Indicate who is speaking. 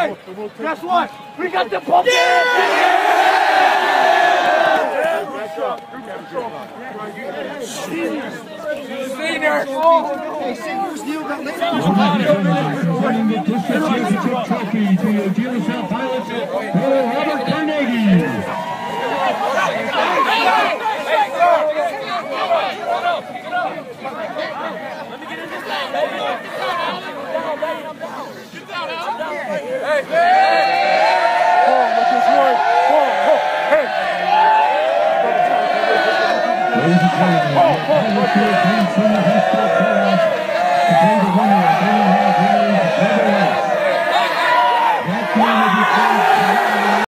Speaker 1: Hey, guess what? We got the pumpkin! Senior! Hey, seniors, Neil got lit.
Speaker 2: Presenting the district championship trophy to your Dealer South Pilots, Robert Carnegie. Ladies and gentlemen, I will